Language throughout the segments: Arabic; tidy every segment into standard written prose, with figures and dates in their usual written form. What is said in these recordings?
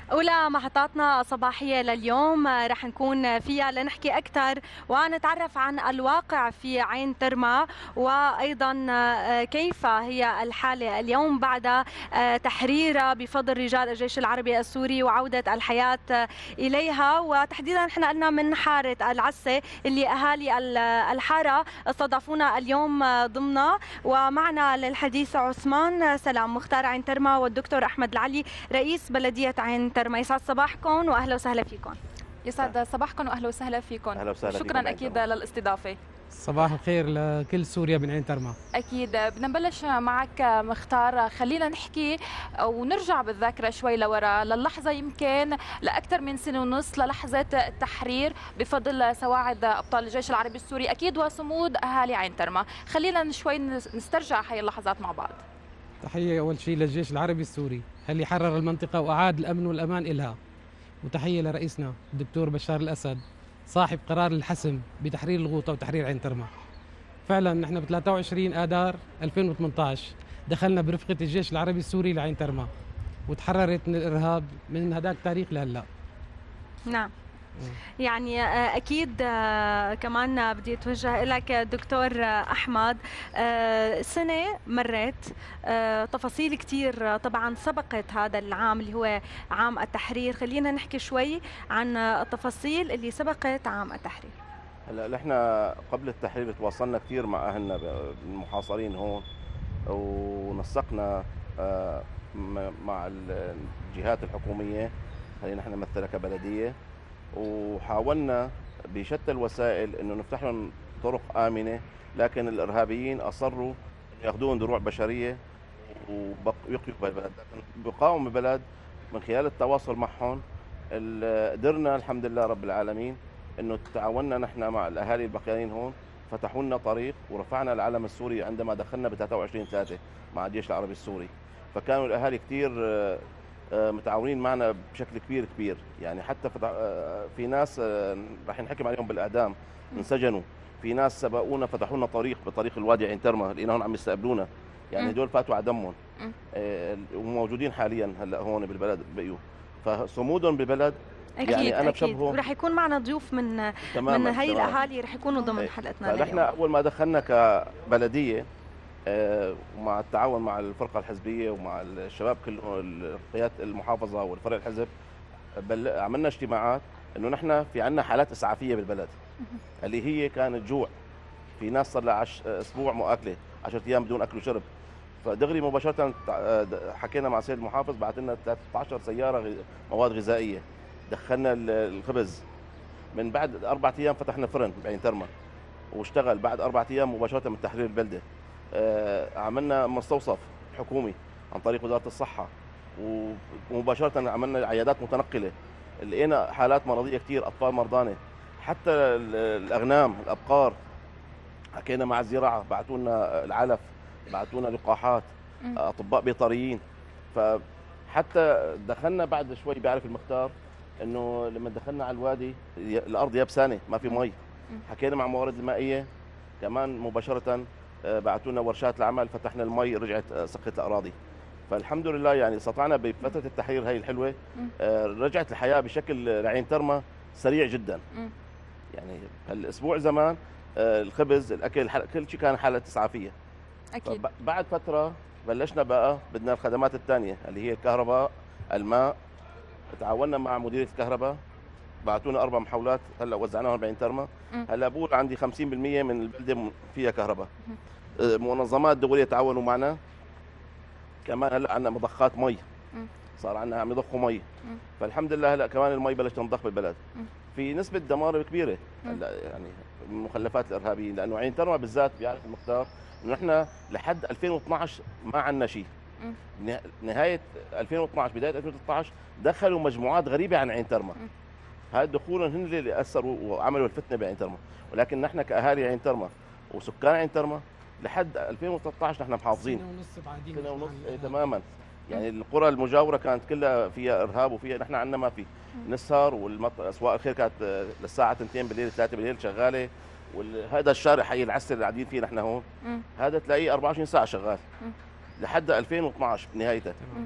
أولى محطاتنا الصباحية لليوم رح نكون فيها لنحكي أكثر ونتعرف عن الواقع في عين ترما، وأيضا كيف هي الحالة اليوم بعد تحريرها بفضل رجال الجيش العربي السوري وعودة الحياة إليها. وتحديدا نحن قلنا من حارة العسة اللي أهالي الحارة استضافونا اليوم ضمنها، ومعنا للحديث عثمان سلام مختار عين ترما والدكتور أحمد العلي رئيس بلدية عين ترما. يسعد صباحكم واهلا وسهلا فيكم. يسعد صباحكم واهلا وسهلا فيكم. اهلا وسهلا فيكم. شكرا اكيد للاستضافه. صباح الخير لكل سوريا من عين ترما. اكيد بدنا نبلش معك مختار، خلينا نحكي ونرجع بالذاكره شوي لورا للحظه يمكن لاكثر من سنه ونص للحظه التحرير بفضل سواعد ابطال الجيش العربي السوري اكيد وصمود اهالي عين ترما. خلينا شوي نسترجع هاي اللحظات مع بعض. تحية أول شيء للجيش العربي السوري اللي حرر المنطقة وأعاد الأمن والأمان إلها، وتحية لرئيسنا الدكتور بشار الأسد صاحب قرار الحسم بتحرير الغوطة وتحرير عين ترما. فعلا نحن ب 23 آذار 2018 دخلنا برفقة الجيش العربي السوري لعين ترما وتحررت من الإرهاب من هذاك التاريخ لهلا. نعم. يعني أكيد كمان بدي أتوجه لك دكتور أحمد. سنة مرت، تفاصيل كتير طبعا سبقت هذا العام اللي هو عام التحرير. خلينا نحكي شوي عن التفاصيل اللي سبقت عام التحرير. هلا نحن قبل التحرير تواصلنا كثير مع أهلنا المحاصرين هون، ونسقنا مع الجهات الحكومية اللي نحن نمثلها كبلدية، وحاولنا بشتى الوسائل انه نفتح لهم طرق امنه، لكن الارهابيين اصروا ياخذوهم دروع بشريه ويقيوا بالبلد، لكن بقاوموا البلد من خلال التواصل معهم. قدرنا الحمد لله رب العالمين انه تعاوننا نحن مع الاهالي البقيانين هون، فتحوا لنا طريق ورفعنا العلم السوري عندما دخلنا ب 23/3 مع الجيش العربي السوري. فكانوا الاهالي كثير متعاونين معنا بشكل كبير يعني. حتى في ناس راح نحكم عليهم بالاعدام انسجنوا، في ناس سبقونا فتحوا لنا طريق بطريق الوادي عين ترما، لقيناهم عم يستقبلونا يعني. هدول فاتوا على دمهم وموجودين حاليا هلا هون بالبلد بقيوا، فصمودهم بالبلد أكيد يعني انا أكيد. بشبهه. ورح يكون معنا ضيوف من هي الاهالي رح يكونوا ضمن حلقتنا فنحن اليوم. اول ما دخلنا كبلديه ومع التعاون مع الفرقه الحزبيه ومع الشباب كلهم قياده المحافظه والفرق الحزب، عملنا اجتماعات انه نحن في عندنا حالات اسعافيه بالبلد اللي هي كانت جوع. في ناس صار لها اسبوع مو اكله، 10 ايام بدون اكل وشرب. فدغري مباشره حكينا مع سيد المحافظ، بعث لنا 13 سياره مواد غذائيه، دخلنا الخبز. من بعد 4 ايام فتحنا فرن بعين ترما واشتغل بعد 4 ايام مباشره من تحرير البلده. عملنا مستوصف حكومي عن طريق وزاره الصحه، ومباشره عملنا عيادات متنقله. لقينا حالات مرضيه كثير، اطفال مرضانه، حتى الاغنام الابقار. حكينا مع الزراعه، بعثوا لنا العلف، بعثوا لنا لقاحات، اطباء بيطريين. فحتى دخلنا بعد شوي، بيعرف المختار انه لما دخلنا على الوادي الارض يابسانه ما في مي. حكينا مع الموارد المائيه كمان مباشره، بعثوا لنا ورشات العمل، فتحنا المي، رجعت سقت الاراضي. فالحمد لله يعني استطعنا بفتره التحرير هي الحلوه رجعت الحياه بشكل لعين ترما سريع جدا. يعني هالاسبوع زمان الخبز الاكل كل شيء كان حاله اسعافيه. اكيد. بعد فتره بلشنا بقى بدنا الخدمات الثانيه اللي هي الكهرباء، الماء. تعاوننا مع مديريه الكهرباء، بعثونا 4 محاولات هلا وزعناهم بعين ترما. هلا بقول عندي 50% من البلده فيها كهرباء. منظمات دوليه تعاونوا معنا كمان. هلا عندنا مضخات مي، صار عندنا عم يضخوا مي. فالحمد لله هلا كمان المي بلشت تنضخ بالبلد. في نسبه دمار كبيره هلا يعني من مخلفات الارهابيين، لانه عين ترما بالذات بيعرف المختار انه نحن لحد 2012 ما عندنا شيء. نهايه 2012 بدايه 2013 دخلوا مجموعات غريبه عن عين ترما. هاي دخولهم هن اللي اثروا وعملوا الفتنه بعين ترما، ولكن نحن كاهالي عين ترما وسكان عين ترما لحد 2013 نحن محافظين. سنة ونص بعدين. سنه ونص تماما. يعني القرى المجاوره كانت كلها فيها ارهاب وفيها، نحن عندنا ما في. نسهر اسواق الخير كانت للساعه 2 بالليل 3 بالليل شغاله، وهذا الشارع حي العسل اللي قاعدين فيه نحن هون هذا تلاقيه 24 ساعه شغال لحد 2012 بنهايته.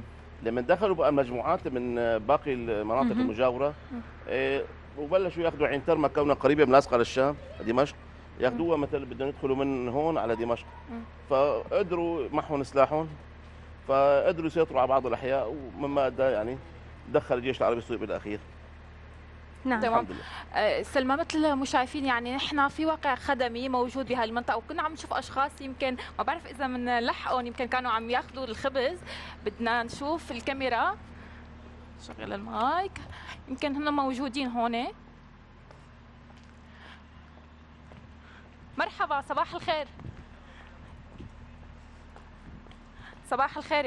لما دخلوا بقى المجموعات من باقي المناطق المجاوره وبلشوا ياخذوا عين ترمى كونها قريبه ملاصقه للشام دمشق، ياخذوها مثلا بدهم يدخلوا من هون على دمشق، فقدروا معهم سلاحهم فقدروا يسيطروا على بعض الاحياء، ومما ادى يعني دخل الجيش العربي السوري بالاخير. نعم تمام. سلمى، مثل ما شايفين يعني نحن في واقع خدمي موجود بهاي المنطقه، وكنا عم نشوف اشخاص يمكن ما بعرف اذا بنلحقهم، يمكن كانوا عم ياخذوا الخبز. بدنا نشوف الكاميرا، شغل المايك، يمكن هن موجودين هون. مرحبا، صباح الخير. صباح الخير،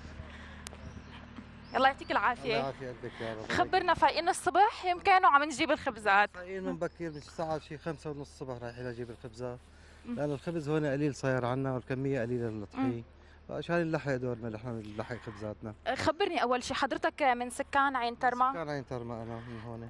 الله يعطيك العافية. الله يعافيك يا رب. خبرنا، فايقين الصبح يمكن وعم نجيب الخبزات؟ فايقين من بكير، من الساعة شي 5:30 الصبح رايحين نجيب الخبزات، لأن الخبز هون قليل صاير عنا والكمية قليلة للطحين، فعشان نلحق دورنا نحن نلحق خبزاتنا. خبرني أول شيء، حضرتك من سكان عين ترمى؟ سكان عين ترمى أنا من هون.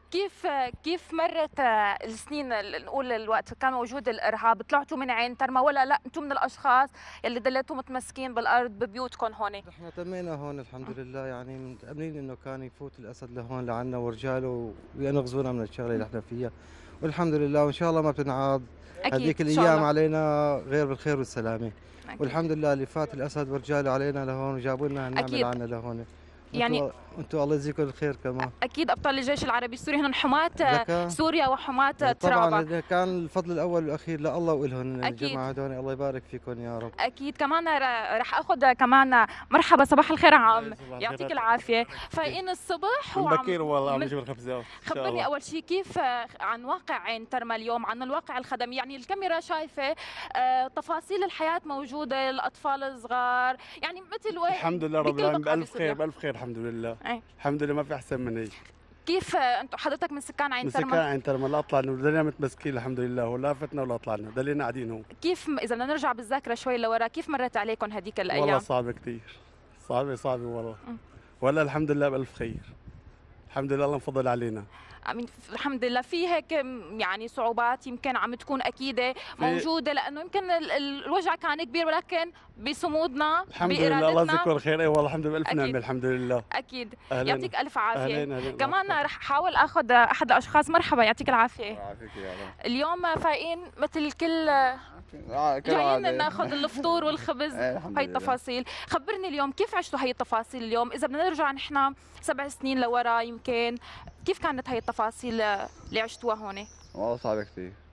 كيف مرت السنين، نقول الوقت كان موجود الإرهاب، طلعتوا من عين ترمى ولا لا أنتم من الأشخاص اللي ضليتوا متمسكين بالأرض ببيوتكم هون؟ نحن تمينا هون الحمد لله، يعني متأملين إنه كان يفوت الأسد لهون لعنا ورجاله وينغزونا من الشغلة اللي احنا فيها، والحمد لله وإن شاء الله ما بتنعاد هذيك الأيام علينا غير بالخير والسلامة. والحمد لله اللي فات الأسد ورجاله علينا لهون وجابوا لنا النعمة عنا لهون. يعني انتوا الله يجزيكم الخير كمان. اكيد ابطال الجيش العربي السوري هن حماة سوريا وحماة ترابا. طبعا كان الفضل الاول والاخير لله والهن الجماعه هذول، الله يبارك فيكم يا رب. اكيد. كمان رح اخذ كمان مرحبا، صباح الخير عم، يعطيك العافيه. فايقين الصبح من بكير والله عم نجيب الخبزات. خبرني اول شيء كيف عن واقع عين ترمى اليوم، عن الواقع الخدمي، يعني الكاميرا شايفه تفاصيل الحياه موجوده، الاطفال الصغار، يعني مثل وين. الحمد لله رب العالمين، بالف خير بالف خير الحمد لله. الحمد لله ما في احسن من هيك. كيف انتم حضرتك من سكان عين ترمى؟ من سكان عين ترمى، لا طلعنا ودلينا متمسكين الحمد لله، ولا فتنا ولا طلعنا، دلينا قاعدين هون. كيف اذا بدنا نرجع بالذاكره شوي لورا، كيف مرت عليكم هذيك الايام؟ والله صعبه كثير، صعبه والله. ولا الحمد لله بالف خير، الحمد لله الله مفضل علينا. امين، الحمد لله. في هيك يعني صعوبات يمكن عم تكون اكيده موجوده، لانه يمكن الوجع كان كبير، ولكن بصمودنا الحمد لله الله يجزيكم الخير. اي والله الحمد لله، الف نعمه الحمد لله. اكيد. يعطيك الف عافيه. أهلين. كمان رح احاول اخذ احد الاشخاص. مرحبا، يعطيك العافيه. يعافيك يا رب. اليوم فايقين مثل كل جايين ناخذ الفطور والخبز هاي التفاصيل. خبرني اليوم كيف عشتوا هاي التفاصيل اليوم، اذا بدنا نرجع نحن 7 سنين لورا يمكن، كيف كانت هاي التفاصيل اللي عشتوها هون؟ والله صعبة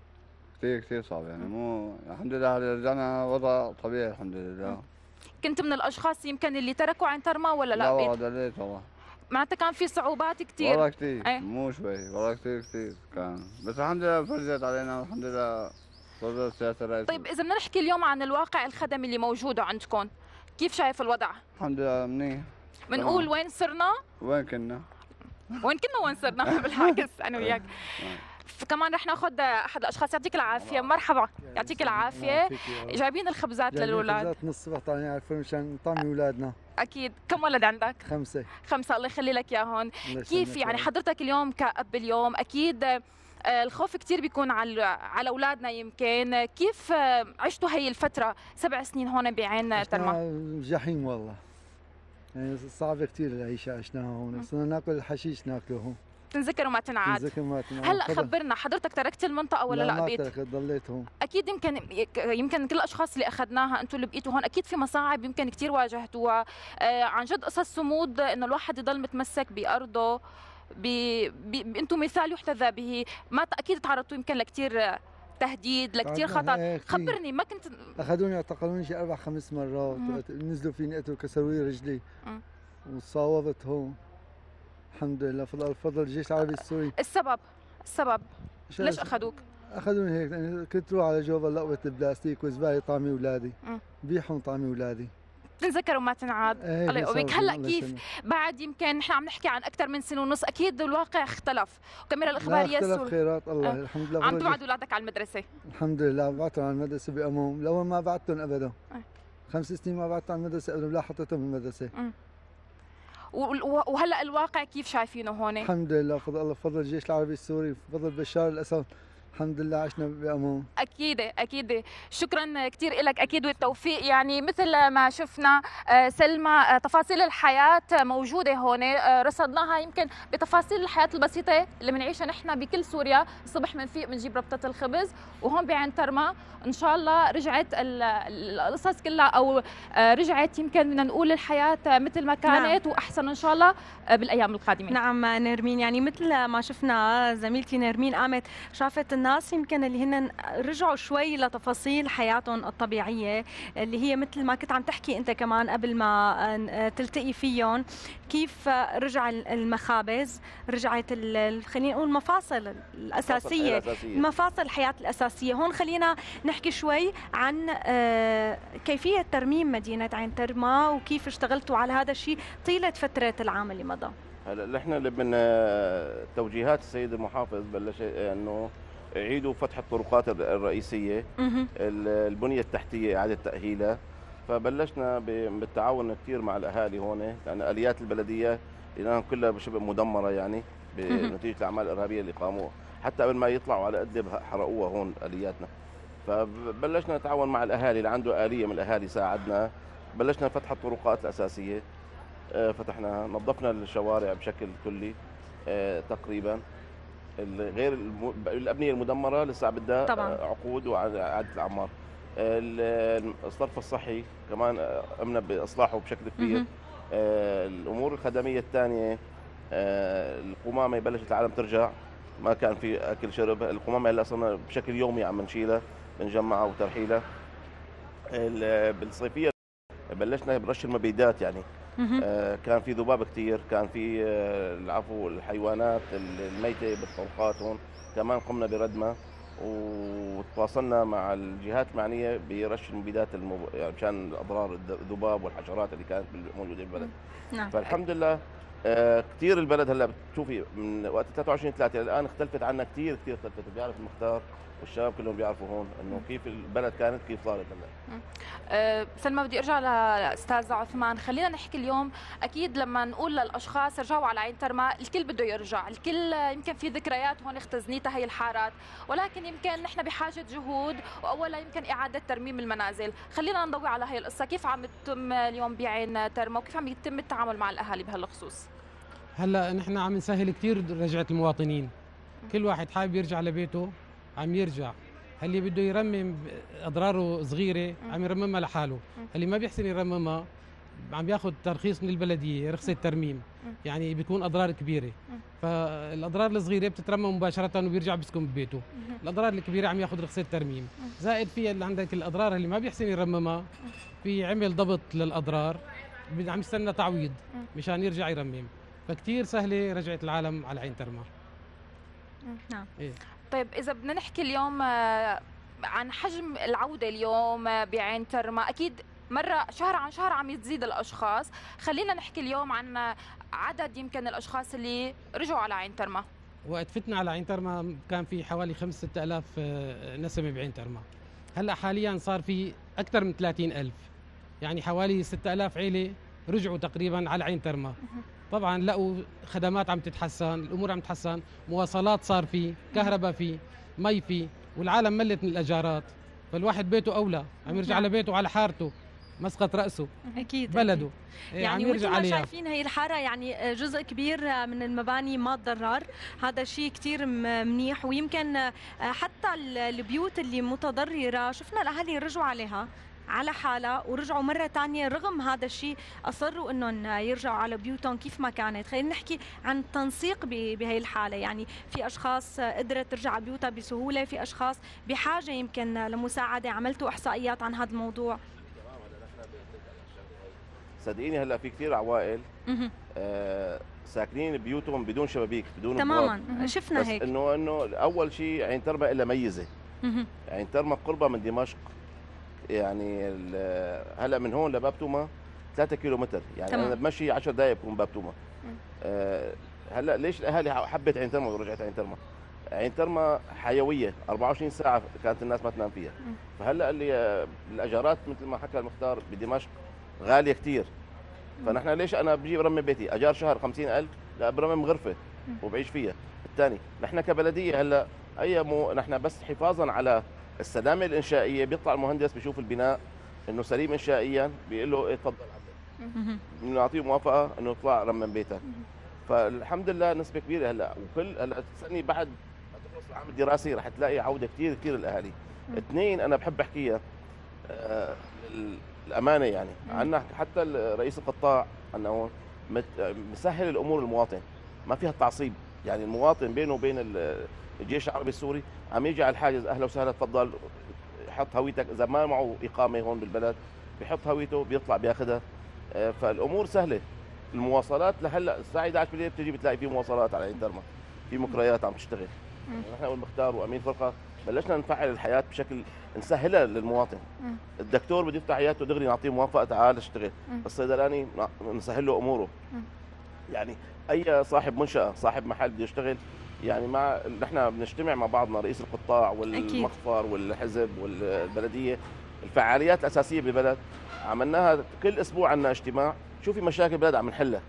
كثير صعبة، يعني مو الحمد لله رجعنا وضع طبيعي الحمد لله. كنت من الاشخاص يمكن اللي تركوا عين ترمى ولا لا؟ لا والله دليت والله. معناتها كان في صعوبات كثير. والله كثير مو شوي، والله كثير كان، بس الحمد لله فرجت علينا والحمد لله فرجت السياسة الرئيسية. طيب إذا بدنا نحكي اليوم عن الواقع الخدمي اللي موجود عندكم، كيف شايف الوضع؟ الحمد لله منيح. بنقول وين صرنا؟ وين كنا وين صرنا بالعكس أنا وياك. كمان رح ناخذ احد الاشخاص. يعطيك العافيه. مرحبا، يعطيك العافيه. جايبين الخبزات للاولاد. الخبزات من الصبح طالعين على الفرن مشان نطعمي اولادنا. اكيد. كم ولد عندك؟ 5. الله يخلي لك اياهم. كيف يعني حضرتك اليوم كأب اليوم اكيد الخوف كثير بيكون على اولادنا يمكن، كيف عشتوا هي الفتره 7 سنين هون بعين ترمى؟ جحيم والله، يعني صعبه كثير العيشه عشناها هون، صرنا ناكل الحشيش ناكله هون. تنذكر وما تنعاد. هلا خبرنا، حضرتك تركت المنطقه ولا لا بقيت؟ لا ما تركت، ضليت هون. اكيد يمكن كل الاشخاص اللي اخذناها انتم اللي بقيتوا هون اكيد في مصاعب يمكن كثير واجهتوها، عن جد قصص صمود انه الواحد يضل متمسك بارضه، انتم مثال يحتذى به. ما اكيد تعرضتوا يمكن لكثير تهديد، لكثير خطر. خبرني، ما كنت اخذوني اعتقلوني شي 4-5 مرات، نزلوا فيني قتلوا، كسروا لي رجلي وصاوبت هون. الحمد لله فضل الجيش العربي السوري. السبب ليش اخذوك؟ اخذوني هيك يعني كنت روح على جوبا لقوه البلاستيك وزباله طعمي اولادي، بيحهم طعمي اولادي. تنذكر وما تنعاد. الله يقويك. هلا كيف بعد يمكن نحن عم نحكي عن اكثر من سنه ونص، اكيد الواقع اختلف، وكاميرا الاخباريه اختلف خيرات الله الحمد لله. عم تبعد اولادك على المدرسه؟ الحمد لله بعتهم على المدرسه بأمهم، لو ما بعتهم ابدا. 5 سنين ما بعتهم على المدرسه ابدا، لا حطيتهم بالمدرسه. وهلا الواقع كيف شايفينه هون؟ الحمد لله فضل الله، فضل الجيش العربي السوري، فضل بشار الاسد، الحمد لله عشنا بأمان. أكيد شكرا كثير لك أكيد والتوفيق. يعني مثل ما شفنا سلمى تفاصيل الحياة موجودة هون، رصدناها يمكن بتفاصيل الحياة البسيطة اللي بنعيشها نحن بكل سوريا. الصبح بنفيق بنجيب ربطة الخبز، وهون بعين ترما إن شاء الله رجعت القصص كلها، أو رجعت يمكن بدنا نقول الحياة مثل ما كانت، نعم. وأحسن إن شاء الله بالأيام القادمة. نعم نرمين، يعني مثل ما شفنا زميلتي نرمين قامت شافت الناس يمكن اللي هن رجعوا شوي لتفاصيل حياتهم الطبيعية، اللي هي مثل ما كنت عم تحكي أنت كمان قبل ما تلتقي فيهم، كيف رجع المخابز، رجعت خلينا نقول المفاصل الأساسية، مفاصل الحياة الأساسية. هون خلينا نحكي شوي عن كيفية ترميم مدينة عين ترما وكيف اشتغلتوا على هذا الشيء طيلة فترة العام اللي مضى. هلا نحن من توجيهات السيد المحافظ بلش انه يعيدوا فتح الطرقات الرئيسيه، البنيه التحتيه اعاده تاهيلها. فبلشنا بالتعاون كثير مع الاهالي هون، لان اليات البلديه لانها كلها شبه مدمره يعني بنتيجه الاعمال الارهابيه اللي قاموها، حتى قبل ما يطلعوا على قد حرقوها هون الياتنا. فبلشنا نتعاون مع الاهالي، اللي عنده اليه من الاهالي ساعدنا، بلشنا فتح الطرقات الاساسيه، فتحناها، نظفنا الشوارع بشكل كلي تقريبا. غير الابنيه المدمره لسه بدها عقود واعاده الاعمار. الصرف الصحي كمان قمنا باصلاحه بشكل كبير. الامور الخدميه الثانيه، القمامه بلشت العالم ترجع، ما كان في اكل شرب. القمامه هلا صرنا بشكل يومي عم نشيلها بنجمعها وترحيلها. بالصيفيه بلشنا برش المبيدات، يعني كان في ذباب كثير، كان في العفو الحيوانات الميته بالطرقات هون، كمان قمنا بردمها وتواصلنا مع الجهات المعنيه برش المبيدات يعني مشان اضرار الذباب والحشرات اللي كانت موجوده بالبلد. نعم. فالحمد لله كثير البلد هلا بتشوفي من وقت 23/3 الان اختلفت عنا كثير اختلفت. بيعرف المختار والشباب كلهم بيعرفوا هون انه كيف البلد كانت كيف صارت هلا. سلمى بدي ارجع لاستاذ عثمان. خلينا نحكي اليوم، اكيد لما نقول للاشخاص رجعوا على عين ترما الكل بده يرجع، الكل يمكن في ذكريات هون اختزنيتها هي الحارات، ولكن يمكن نحن بحاجه جهود، واولا يمكن اعاده ترميم المنازل. خلينا نضوي على هي القصه، كيف عم تتم اليوم بعين ترما وكيف عم يتم التعامل مع الاهالي بهالخصوص؟ هلا نحن عم نسهل كثير رجعه المواطنين، كل واحد حابب يرجع لبيته عم يرجع. اللي بده يرمم اضراره صغيره عم يرممها لحاله، اللي ما بيحسن يرممها عم بياخذ ترخيص من البلديه، رخصه ترميم، يعني بيكون اضرار كبيره. فالاضرار الصغيره بتترمم مباشره وبيرجع بيسكن ببيته. الاضرار الكبيره عم ياخذ رخصه ترميم، زائد في اللي عندك الاضرار اللي ما بيحسن يرممها، في عمل ضبط للاضرار، عم يستنى تعويض مشان يرجع يرمم. فكتير سهله رجعت العالم على عين ترما. نعم. إيه؟ طيب إذا بدنا نحكي اليوم عن حجم العودة اليوم بعين ترما، أكيد مرة شهر عن شهر عم يتزيد الأشخاص. خلينا نحكي اليوم عن عدد يمكن الأشخاص اللي رجعوا على عين ترما. وقت فتنا على عين ترما كان في حوالي 5-6 آلاف نسمة بعين ترما. هلأ حاليا صار في أكثر من 30,000، يعني حوالي 6,000 عيلة رجعوا تقريبا على عين ترما. طبعا لقوا خدمات عم تتحسن، الامور عم تتحسن، مواصلات صار في، كهرباء في، مي في، والعالم ملت من الاجارات، فالواحد بيته اولى، عم يرجع لبيته على حارته، مسقط راسه اكيد بلده. يعني مثل ما شايفين هي الحاره يعني جزء كبير من المباني ما تضرر، هذا شيء كثير منيح. ويمكن حتى البيوت اللي متضرره شفنا الاهالي رجعوا عليها على حالها ورجعوا مرة تانية، رغم هذا الشيء أصروا أنهم يرجعوا على بيوتهم كيف ما كانت. خلينا نحكي عن تنسيق بهي الحالة، يعني في أشخاص قدرت ترجع على بيوتها بسهولة، في أشخاص بحاجة يمكن لمساعدة. عملتوا إحصائيات عن هذا الموضوع؟ صدقيني هلا في كثير عوائل ساكنين بيوتهم بدون شبابيك بدون تماما شفنا بس هيك. انه اول شيء عين ترما إلا ميزه. عين ترما قربها من دمشق، يعني هلا من هون لباب توما 3 كيلومتر، يعني تمام. انا بمشي 10 دقائق بكون باب توما. هلا ليش الاهالي حبت عين ترما ورجعت عين ترما؟ عين ترما حيويه 24 ساعه كانت الناس ما تنام فيها. فهلا اللي الاجارات مثل ما حكى المختار بدمشق غاليه كثير، فنحن ليش انا بجي برمم بيتي اجار شهر 50,000؟ لا برمم غرفه وبعيش فيها. الثاني نحن كبلديه هلا نحن بس حفاظا على السلامه الانشائيه. بيطلع المهندس بيشوف البناء انه سليم انشائيا، بيقول له إيه تفضل عمل، بنعطيه موافقه انه يطلع رمم بيتك. فالحمد لله نسبه كبيره هلا، وكل هلا تسالني بعد ما تخلص العام الدراسي رح تلاقي عوده كثير كثير الاهالي. اثنين انا بحب احكيها الامانه، يعني عندنا حتى رئيس القطاع عندنا هون مسهل الامور للمواطن، ما فيها التعصيب. يعني المواطن بينه وبين الجيش العربي السوري عم يجي على الحاجز، اهلا وسهلا تفضل حط هويتك، اذا ما معه اقامه هون بالبلد بيحط هويته بيطلع بياخذها. فالامور سهله. المواصلات لهلا الساعه 11 بالليل بتجي بتلاقي في مواصلات على عين ترمى، في مكريات عم تشتغل. نحن والمختار وامين فرقه بلشنا نفعل الحياه بشكل نسهلها للمواطن. الدكتور بده يفتح عيادته دغري نعطيه موافقه تعال اشتغل، الصيدلاني نسهل له اموره. يعني اي صاحب منشاه صاحب محل بده يشتغل، يعني نحن بنجتمع مع بعضنا رئيس القطاع والمخفر والحزب والبلديه، الفعاليات الاساسيه بالبلد عملناها كل اسبوع. عندنا اجتماع شو في مشاكل البلد عم نحلها،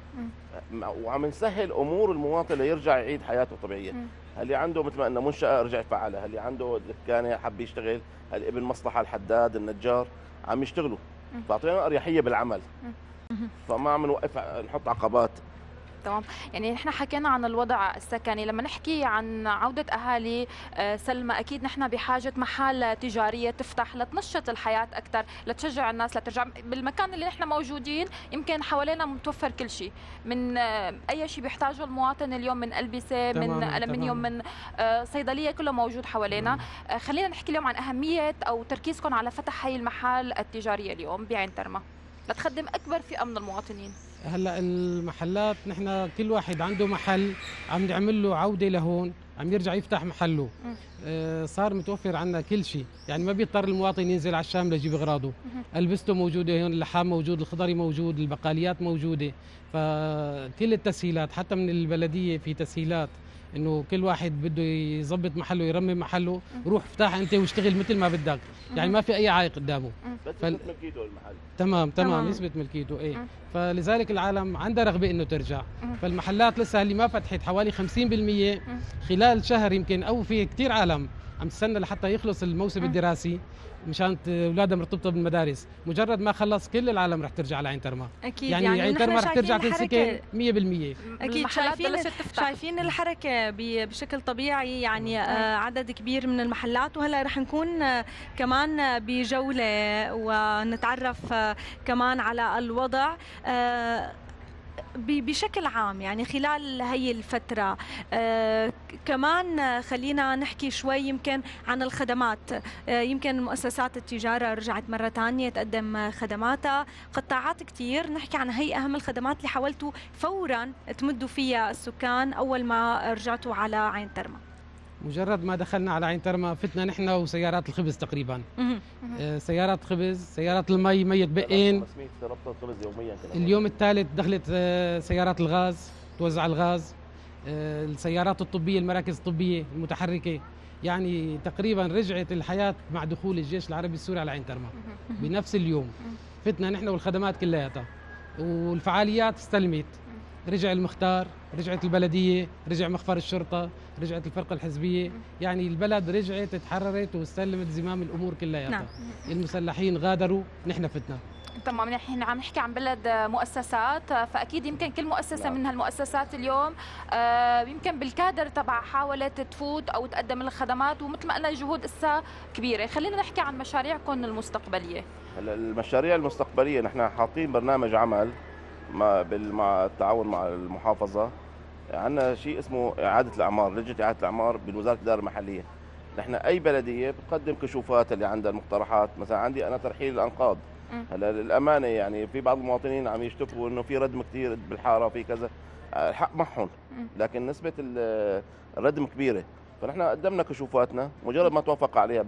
وعم نسهل امور المواطن ليرجع يعيد حياته طبيعيه. اللي عنده مثل ما قلنا منشاه رجع يفعلها، اللي عنده دكانه حب يشتغل، ابن مصلحه الحداد النجار عم يشتغلوا، فاعطينا اريحيه بالعمل، فما عم نوقف نحط عقبات. تمام. يعني نحن حكينا عن الوضع السكني، لما نحكي عن عودة أهالي سلمى أكيد نحن بحاجة محال تجارية تفتح لتنشط الحياة أكثر، لتشجع الناس لترجع بالمكان اللي نحن موجودين. يمكن حوالينا متوفر كل شيء، من أي شيء بيحتاجه المواطن اليوم، من ألبسة، من ألمنيوم، من صيدلية، كله موجود حوالينا. خلينا نحكي اليوم عن أهمية أو تركيزكم على فتح هاي المحال التجارية اليوم بعين ترمى لتخدم أكبر فئة من المواطنين. هلا المحلات نحن كل واحد عنده محل عم نعمل له عوده لهون، عم يرجع يفتح محله. صار متوفر عندنا كل شيء، يعني ما بيضطر المواطن ينزل على الشام ليجيب اغراضه. البسته موجوده هون، اللحام موجود، الخضري موجود، البقاليات موجوده. فكل التسهيلات حتى من البلديه في تسهيلات انه كل واحد بده يظبط محله يرمم محله، روح افتح انت واشتغل مثل ما بدك، يعني ما في اي عائق قدامه. يثبت ملكيته المحل. تمام يثبت ملكيته. ايه فلذلك العالم عندها رغبه انه ترجع. فالمحلات لسه اللي ما فتحت حوالي 50% خلال شهر يمكن، او في كثير عالم عم تستنى لحتى يخلص الموسم الدراسي مشان اولادها مرتبطه بالمدارس. مجرد ما خلص كل العالم رح ترجع لعين ترمى. اكيد يعني عين ترمى رح ترجع تنسكن 100%. اكيد شايفين الحركه بشكل طبيعي، يعني عدد كبير من المحلات. وهلا رح نكون كمان بجوله ونتعرف كمان على الوضع بشكل عام، يعني خلال هي الفترة. كمان خلينا نحكي شوي يمكن عن الخدمات. يمكن مؤسسات التجارة رجعت مرة ثانية تقدم خدماتها، قطاعات كتير. نحكي عن هي أهم الخدمات اللي حاولتوا فورا تمدوا فيها السكان أول ما رجعتوا على عين ترمى. مجرد ما دخلنا على عين ترمى فتنا نحن وسيارات الخبز تقريبا. سيارات خبز، سيارات المي، مية بقين. اليوم الثالث دخلت سيارات الغاز توزع الغاز، السيارات الطبية، المراكز الطبية المتحركة. يعني تقريبا رجعت الحياة مع دخول الجيش العربي السوري على عين ترمى بنفس اليوم. فتنا نحن والخدمات كلياتها، والفعاليات استلمت. رجع المختار، رجعت البلدية، رجع مخفر الشرطة، رجعت الفرقة الحزبية. يعني البلد رجعت تحررت واستلمت زمام الأمور كلياتها. المسلحين غادروا، نحن فتنا. تمام. نحن عم نحكي عن بلد مؤسسات، فاكيد يمكن كل مؤسسه من هالمؤسسات اليوم يمكن بالكادر تبع حاولت تفوت او تقدم الخدمات، ومثل ما قلنا الجهود اسا كبيره. خلينا نحكي عن مشاريعكم المستقبليه. هلا المشاريع المستقبليه نحن حاطين برنامج عمل مع التعاون مع المحافظه. عندنا شيء اسمه اعاده الاعمار، لجنه اعاده الاعمار بوزاره الاداره المحليه. نحن اي بلديه بتقدم كشوفات اللي عندها المقترحات. مثلا عندي انا ترحيل الانقاض. هلا للامانه يعني في بعض المواطنين عم يشتكوا انه في ردم كثير بالحاره، في كذا، الحق معهم، لكن نسبه الردم كبيره. فنحن قدمنا كشوفاتنا، مجرد ما توافق عليها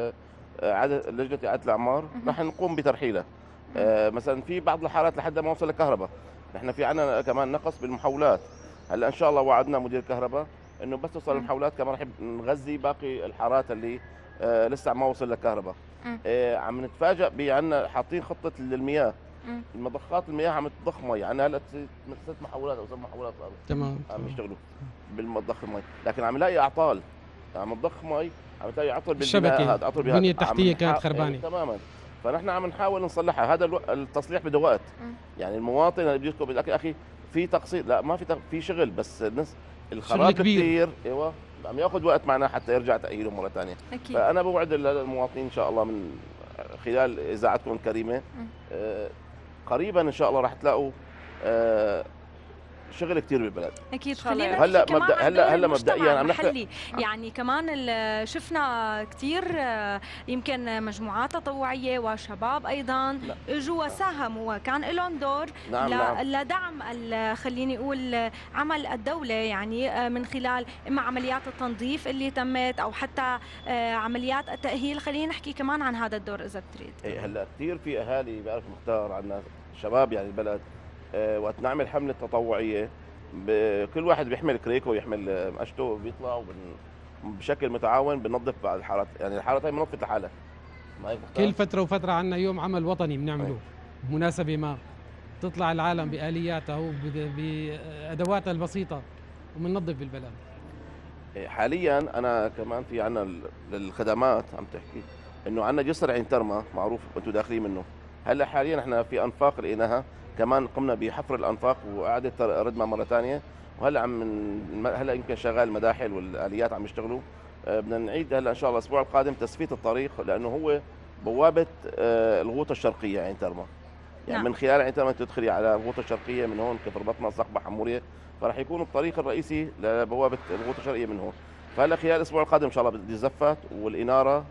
لجنه اعاده الاعمار رح نقوم بترحيلها. مثلا في بعض الحارات لحد ما وصل الكهرباء، نحن في عندنا كمان نقص بالمحولات. هلا ان شاء الله وعدنا مدير الكهرباء انه بس توصل المحولات كمان رح نغذي باقي الحارات اللي لسه ما وصل للكهرباء. عم نتفاجئ عندنا حاطين خطه للمياه، المضخات المياه عم تضخ مي. يعني هلا 6 محولات او 7 محولات تمام عم يشتغلوا بالمضخ المي، لكن عم نلاقي اعطال. عم تضخ مي، عم تلاقي عطل الشبكه البنيه التحتيه كانت خربانه تماما. فنحن عم نحاول نصلحها. هذا التصليح بده وقت. يعني المواطن اللي بيجيكم بيقول لك اخي في تقصير، لا ما في شغل، بس الخراب كثير. ايوه عم ياخذ وقت معنا حتى يرجع تاهيله مره ثانيه. فانا بوعد المواطنين ان شاء الله من خلال اذاعتكم الكريمه قريبا ان شاء الله راح تلاقوا شغل كثير بالبلد. اكيد. خلينا هلا مبدئيا عم نحكي يعني كمان شفنا كثير يمكن مجموعات تطوعيه وشباب ايضا اجوا وساهموا وكان لهم دور لدعم خليني اقول عمل الدوله، يعني من خلال اما عمليات التنظيف اللي تمت او حتى عمليات التاهيل. خلينا نحكي كمان عن هذا الدور اذا بتريد. هلا كثير في اهالي بيعرف مختار عندنا شباب يعني البلد وقت نعمل حمله تطوعيه كل واحد بيحمل كريكو ويحمل مقشته بيطلع بشكل متعاون بنظف بعض الحارات. يعني الحارات هي منظفه لحالها. كل فتره وفتره عندنا يوم عمل وطني بنعمله بمناسبه ما تطلع العالم بالياتها وبادواتها البسيطه وبننظف بالبلد. حاليا انا كمان في عندنا للخدمات عم تحكي انه عندنا جسر عين ترمى معروف انتم داخلين منه. هلا حاليا احنا في انفاق لقيناها، كمان قمنا بحفر الانفاق واعاده ردمها مره ثانيه، وهلا هلا يمكن شغال المداحل والاليات عم يشتغلوا. بدنا نعيد هلا ان شاء الله الاسبوع القادم تصفيه الطريق، لانه هو بوابه الغوطه الشرقيه عين ترمى. يعني من خلال عين ترمى تدخلي على الغوطه الشرقيه من هون كفر بطنه صقبه حموريه، فراح يكون الطريق الرئيسي لبوابه الغوطه الشرقيه من هون. فهلا خلال الاسبوع القادم ان شاء الله بدي الزفات والاناره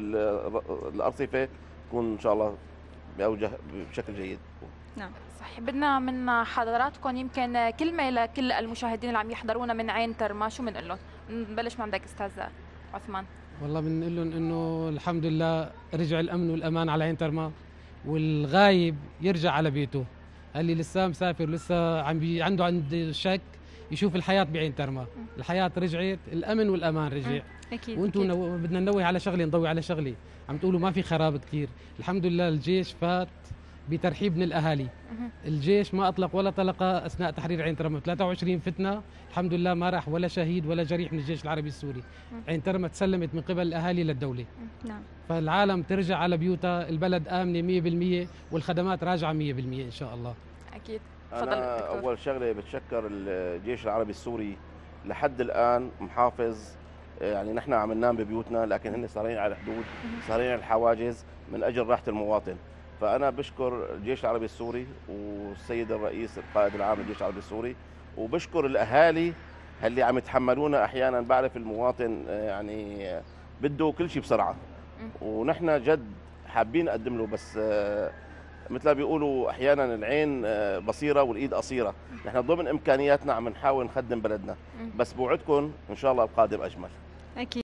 والارصفه تكون ان شاء الله بأوجه بشكل جيد. نعم صحيح. بدنا من حضراتكم يمكن كلمة لكل المشاهدين اللي عم يحضرونا من عين ترمى، شو بنقول لهم؟ نبلش من عندك استاذ عثمان. والله بنقول لهم انه الحمد لله رجع الامن والامان على عين ترمى، والغايب يرجع على بيته. اللي لسه مسافر لسه عنده شك يشوف الحياة بعين ترمى. الحياة رجعت، الامن والامان رجع. اكيد. وانتم بدنا ننوه على شغله، نضوي على شغله. عم تقولوا ما في خراب كثير، الحمد لله الجيش فات بترحيب من الاهالي. الجيش ما اطلق ولا طلقه اثناء تحرير عين ترمى. 23 فتنه الحمد لله ما راح ولا شهيد ولا جريح من الجيش العربي السوري. عين ترمى تسلمت من قبل الاهالي للدوله. نعم. فالعالم ترجع على بيوتها، البلد امنه 100% والخدمات راجعه 100% ان شاء الله. اكيد. أنا اول شغله بتشكر الجيش العربي السوري لحد الان محافظ. يعني نحن عم ننام ببيوتنا لكن هن صارين على الحدود، صارين على الحواجز من اجل راحه المواطن. فانا بشكر الجيش العربي السوري والسيد الرئيس القائد العام للجيش العربي السوري، وبشكر الاهالي اللي عم يتحملونا. احيانا بعرف المواطن يعني بده كل شيء بسرعه، ونحن جد حابين نقدم له، بس مثل ما بيقولوا احيانا العين بصيره والايد قصيره. نحن ضمن امكانياتنا عم نحاول نخدم بلدنا، بس بوعدكم ان شاء الله القادم اجمل. اكيد.